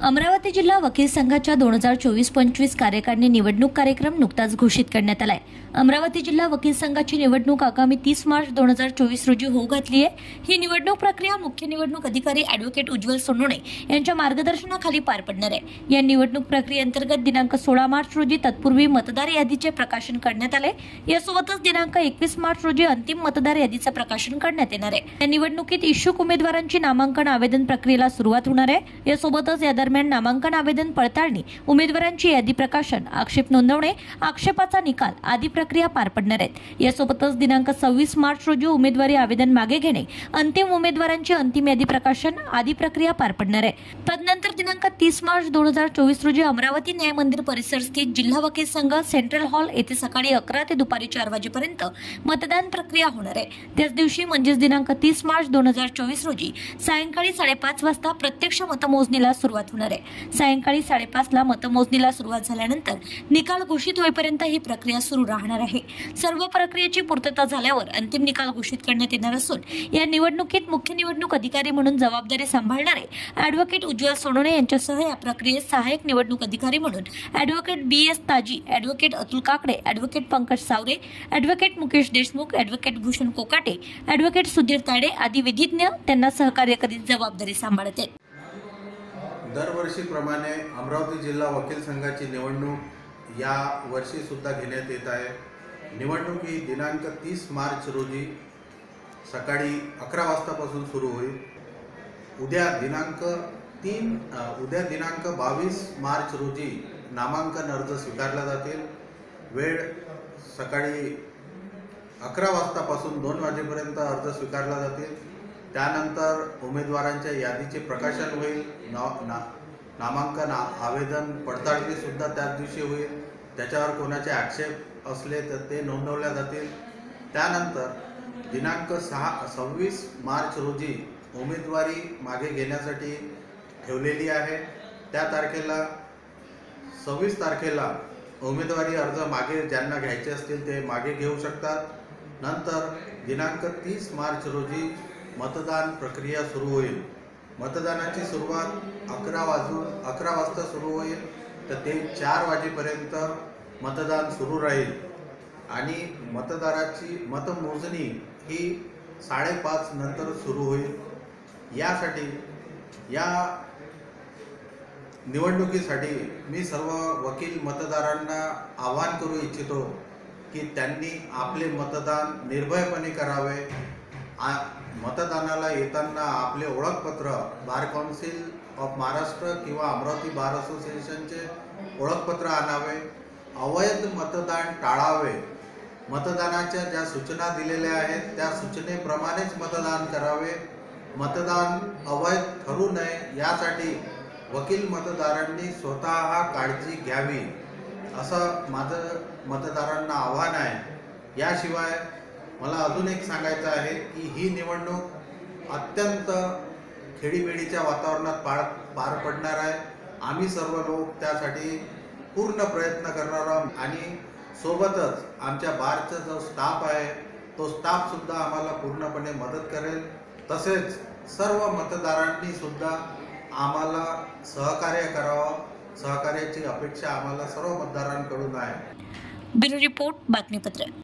अमरावती जिल्हा वकील संघाच्या 2024-25 कार्यकारिणी निवडणूक कार्यक्रम नुकताच घोषित करण्यात आलाय। अमरावती जिल्हा वकील संघाची निवडणूक आगामी 30 मार्च 2024 रोजी होऊ घातली आहे। ही निवडणूक प्रक्रिया मुख्य निवडणूक अधिकारी ॲडव्होकेट उज्ज्वल सोनवणे यांच्या मार्गदर्शनाखाली पार पडणार आहे। या निवडणूक प्रक्रियेअंतर्गत दिनांक 16 मार्च रोजी तत्पूर्वी मतदार यादीचे प्रकाशन करण्यात आले। यासोबतच दिनांक 21 मार्च रोजी अंतिम मतदार यादीचे प्रकाशन करण्यात येणार आहे। या निवडणुकीत इच्छुक उमेदवारांची नामांकन आवेदन प्रक्रियेला सुरुवात होणार आहे। यासोबतच या दरम्यान नामांकन आवेदन पडताळणी, उमेदवारांची यादी प्रकाशन, आक्षेप नोंदवणे, आक्षेपाचा निकाल आदी प्रक्रिया पार पडणार आहेत। यासोबतच दिनांक 26 मार्च रोजी उमेदवारी आवेदन मागे घेणे, अंतिम उमेदवारांची अंतिम यादी प्रकाशन आदी प्रक्रिया पार पडणार आहे। तदनंतर दिनांक 30 मार्च 2024 रोजी अमरावती न्याय मंदिर परिसर स्थित जिल्हा वकील संघ सेंट्रल हॉल येथे सकाळी 11 ते दुपारी 4 वाजेपर्यंत मतदान प्रक्रिया होणार आहे। त्याच दिवशी म्हणजेच दिनांक 30 मार्च 2024 रोजी सायंकाळी 5:30 वाजता प्रत्यक्ष मतमोजणीला सुरुवात होणार आहे। सायंकाळी 5:30 ला मतमोजणीला सुरुवात झाल्यानंतर निकाल घोषित होईपर्यंत ही प्रक्रिया सुरू राहणार आहे। सर्व प्रक्रियेची पूर्तता झाल्यावर अंतिम निकाल घोषित करण्यात येणार असून या निवडणुकीत मुख्य निवडणूक अधिकारी म्हणून जबाबदारी सांभाळणारे ॲडव्होकेट उज्ज्वल सोनवणे यांच्यासह या प्रक्रियेत सहाय्यक निवडणूक अधिकारी म्हणून advocate BS Taji, advocate Atul Kakade, advocate Pankaj Savre, advocate Mukesh Deshmukh, advocate Bhushan Kokate, advocate Sudhir Tade आदी विधिज्ञ त्यांना सहकार्य करीत जबाबदारी सांभाळतील। दरवर्षीप्रमाणे अमरावती जिल्हा वकील संघाची निवडणूक या वर्षी सुद्धा घेण्यात येत आहे। निवडणूक ही दिनांक 30 मार्च रोजी सकाळी 11 वाजतापासून सुरू होईल। उद्या दिनांक 22 मार्च रोजी नामांकन अर्ज स्वीकारला जातील। वेळ सकाळी 11 वाजतापासून 2 वाजेपर्यंत अर्ज स्वीकारला जातील। त्यानंतर उमेदवारांच्या यादीचे प्रकाशन होईल। नामांकन आवेदन पडताळणी सुद्धा त्याच दिवशी होईल। त्याच्यावर कोणाचे आक्षेप असले तर ते नोंदवले जातील। त्यानंतर दिनांक 26 मार्च रोजी उमेदवारी मागे घेण्यासाठी ठेवलेली आहे। त्या तारखेला 26 तारखेला उमेदवारी अर्ज मागे ज्यांना घ्यायचे असतील ते मागे घेऊ शकतात। नंतर दिनांक 30 मार्च रोजी मतदान प्रक्रिया सुरू होईल। मतदानाची सुरुवात 11 वाजता सुरू होईल तर ते 4 वाजेपर्यंत मतदान सुरू राहील आणि मतदाराची मतमोजणी ही 5:30 नंतर सुरू होईल। यासाठी या निवडणुकीसाठी मी सर्व वकील मतदारांना आवाहन करू इच्छितो की त्यांनी आपले मतदान निर्भयपणे करावे। मतदानाला येताना आपले ओळखपत्र, बार काउन्सिल ऑफ महाराष्ट्र किंवा अमरावती बार असोसिएशनचे ओळखपत्र आणावे। अवैध मतदान टाळावे। मतदानाच्या ज्या सूचना दिलेल्या आहेत त्या सूचनेप्रमाणेच मतदान करावे। मतदान अवैध ठरू नये यासाठी वकील मतदारांनी स्वतः काळजी घ्यावी असं माझं मतदारांना आव्हान आहे। याशिवाय मला अजून एक सांगायचं आहे की ही निवडणूक अत्यंत खेडीमेडीच्या वातावरणात पार पडणार आहे। आम्ही सर्व लोक त्यासाठी पूर्ण प्रयत्न करणार आहोत आणि सोबतच आमच्या बारचा जो स्टाफ आहे तो स्टाफ सुद्धा आम्हाला पूर्णपणे मदत करेल। तसेच सर्व मतदारांनी सुद्धा आम्हाला सहकार्य करावं। सहकार्याची अपेक्षा आम्हाला सर्व मतदारांकडून आहे। ब्युरो रिपोर्ट, बातमीपत्र।